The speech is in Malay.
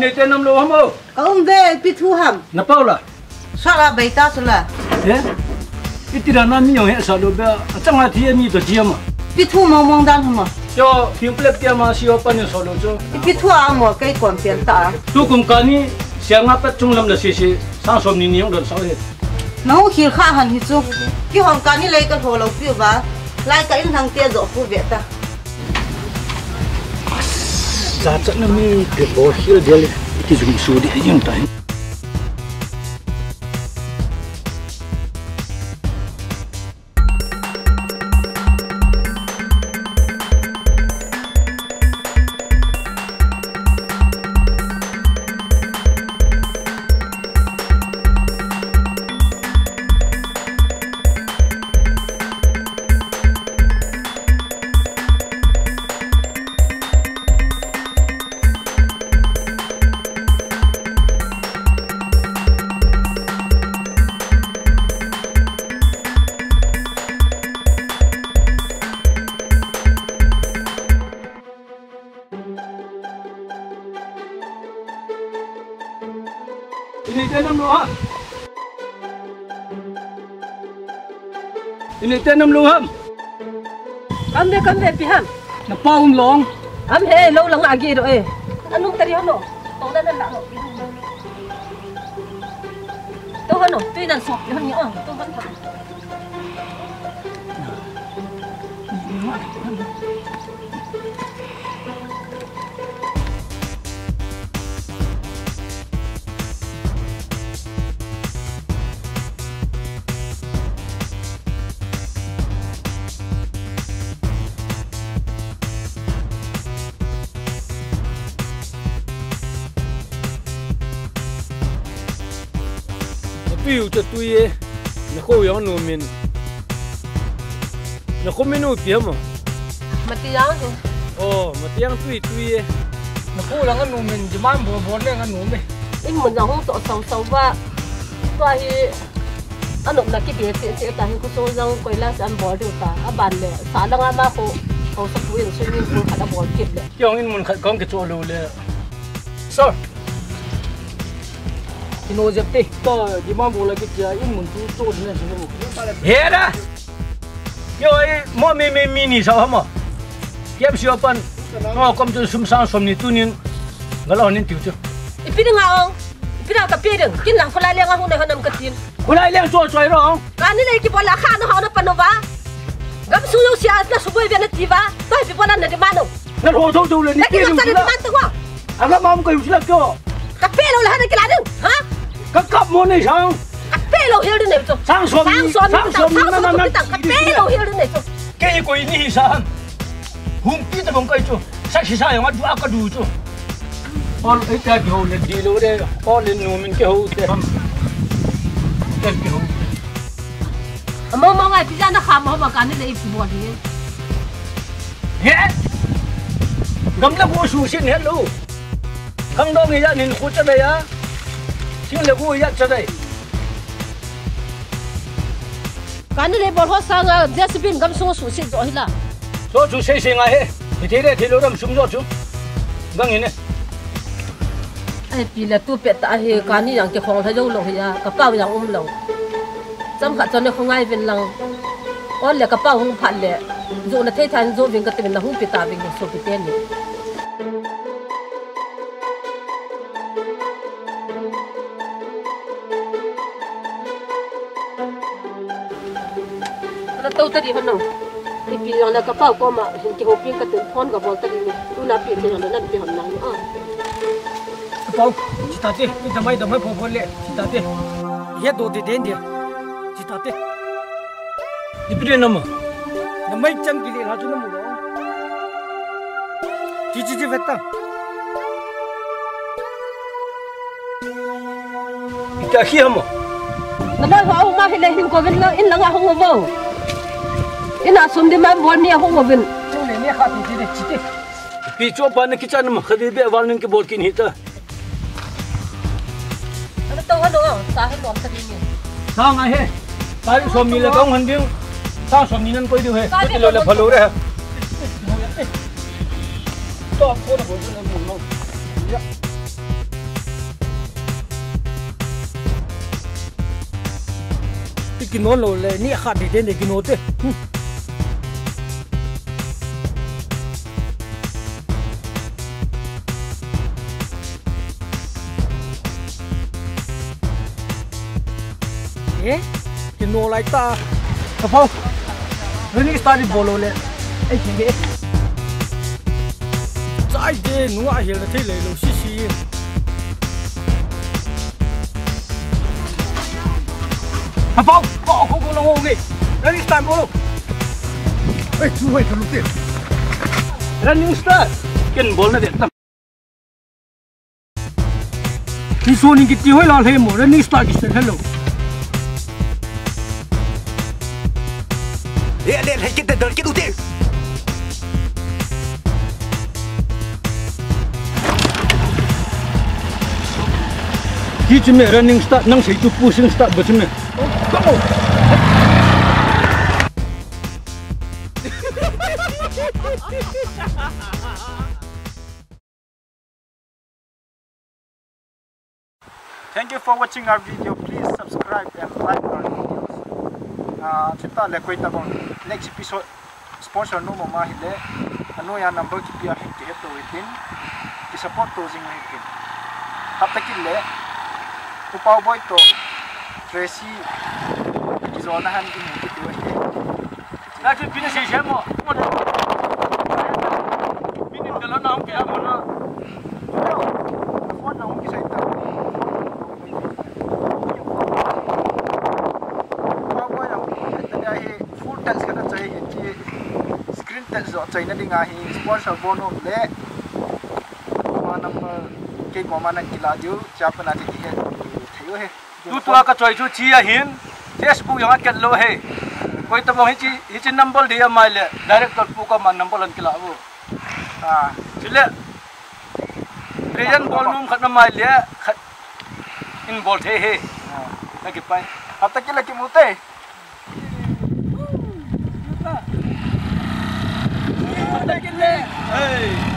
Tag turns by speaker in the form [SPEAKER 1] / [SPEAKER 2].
[SPEAKER 1] ini tenam lo hamo.
[SPEAKER 2] Kau be pitu ham.
[SPEAKER 1] Napa lah?
[SPEAKER 2] Salah baita salah.
[SPEAKER 1] Itu dah nami yang selalu be. Jangan dia ni tu dia mah.
[SPEAKER 2] Pitu mau dan ham.
[SPEAKER 1] Yo, pimplek dia mah siapa ni selalu tu.
[SPEAKER 2] Pitu amo kai kon pian ta.
[SPEAKER 1] Tu kum kani siang apa cunglam dah sisi. Sang som ni yang dah sahih.
[SPEAKER 2] Nau hil kha han hi chu. Ki hong kani lai ka tholo pi ba. Lai ka in thang tia zo pu be ta.
[SPEAKER 1] Zacat nami ke bohil dia itu cuma sudi yang tahu. Ini tanam lo ham. Ini tanam lo ham.
[SPEAKER 3] Kambe piham.
[SPEAKER 1] Napa long?
[SPEAKER 3] Am he lo lang agi do eh. Anong tari hono? Tong dan la ho. To hono, tuy nan sok hon ni on. To hon.
[SPEAKER 1] Piu cho tôi nó khô yếu nụ mình nó không mình nụ tiếng mà
[SPEAKER 3] Matiang tu.
[SPEAKER 1] mà tiếng tôi nó khô là cái nụ mình chỉ mang bò lên cái nụ mình
[SPEAKER 3] In mun jang hong so so ba. To hi anok na ki be se ta hi ko so jang ko la san bol du ta aban le sa la nga ma ko sa pu in swimming pool khada bol kit le.
[SPEAKER 1] Kyong in mun khát con cái chỗ lù le so Kino jepte to di mang bola ke dia in mun tu to ni sini he da yo mo mi ni sao hả kiam siapa ngo kom tu sum sang som ni tu ni ngalo ni tiu chu
[SPEAKER 3] Ipi nga ong ipi na ka pi ding kin lang ko la le nga hong ne hanam ka tin
[SPEAKER 1] ulai leng cho choi rong
[SPEAKER 3] kan ni le ki bola kha no ha na panova gam su yo sia na su boy be na ti ba to pi bola na de mano
[SPEAKER 1] na ho thâu tu le ni
[SPEAKER 3] ki na ta man tu wa
[SPEAKER 1] aga mam ko usla ko
[SPEAKER 3] ka pe lo la ha na ki la ding ha
[SPEAKER 1] ka kap mo nei sang
[SPEAKER 3] ka pe lo hil de ne to
[SPEAKER 1] sang som
[SPEAKER 3] na ka pe lo hil de ne to
[SPEAKER 1] ke ko ni sang hum pi ta bong kai chu sa si sa yang adu aka du chu all ita ho le di lo de all in no min ke ho te ke ho
[SPEAKER 3] mo ngai pi na kha mo ba kan ni le ipi bo ni
[SPEAKER 1] he gam la ko su sin he lo khang dong ni ya nin khu cha da ya Sing le ko ya cha dai
[SPEAKER 3] kan ni le bol ho sa nga jasbin gam su su si zo hi la
[SPEAKER 1] so chu se se nga he ni the de thilo ram sum zo chu gang ni
[SPEAKER 3] ai pi la tu pe ta he kan ni yang ke khong tha jo lo hi ya ka pau yang lo cham kha chon ne khongai ven lang on le ka pau hung phat le zo na thei than zo ving ka te na hung pe ta ving so pe te ni tau tadi hono ipi yang na kapau ko ma hin ki hoping ka ten phone ka bol tadi ni tu na pi ten na pi hon na
[SPEAKER 1] kapau cita te ni damai pho le cita te ye do de den dia cita te ipi de nama namai cham ki le raju namu lo ji veta ika khi hamo
[SPEAKER 3] na ho ma hele hin ko ven la in la nga ho wo ina sum di ma bol ni ho wo ven
[SPEAKER 1] tu le ni kha ti de chite pi cho pa na ki chan ma khadi be wal nin ke bol kin hita
[SPEAKER 3] ana to hono sa he lom tadi ni
[SPEAKER 1] sa nga he ta som ni la kong han ding sa som ni nan koi du he ti lo la phalo re to ko na bol na mu no ya กินโน่นเลยนี่ขาดเด่นกินโน่นเต้กินโน่ไรตากระเพราเรื่องนี้สตาร์ทบอลเลยไอ้ทีนี้ใจเด่นหนูอาเห็นแล้วที่เลยเราชี้กระเพราบอกกูลงโง่เรื่องนี้สตาร์ทบอลเฮ้ยช่วยกันลูกเต้เรื่องนี้สตาร์ทกินบอลนะเด็ดที่ส่วนนี้กินที่ห้อยลาเล่หมดเรื่องนี้สตาร์ทกินเสร็จแล้ว
[SPEAKER 4] Lihat kita dah kita utik.
[SPEAKER 1] Kita ni running start nang saya tu pushing start betul ni. Go.
[SPEAKER 5] Thank you for watching our video. Please subscribe and like our videos. Kita lekoi tabon next episode sponsor no mama hile anu ya number ki pia hit ke to within ki support to jing hikin tapakille upau boy to Tracy ki zona han ki mu ki to he
[SPEAKER 1] na ki pina se shemo pinin dalo na hom ki amona
[SPEAKER 5] phone na hom ki sai ta full text kana चाहिए कि screen text जो चाहिए दिंगा ही sponsor बोनो ले मा नंबर के गोमाना किला जो चापना दी है थियो है
[SPEAKER 1] तू तो का चोई जो ची हिन Facebook yang akan lo है कोई तो वही ची नंबर दिया माइले डायरेक्ट तो पू का मान नंबर लन किला वो हां चिले प्रेजेंट बॉल नुम खतना माइले इन बॉल थे है लगे पाए
[SPEAKER 5] अब तक के लगे मुते
[SPEAKER 1] Hey!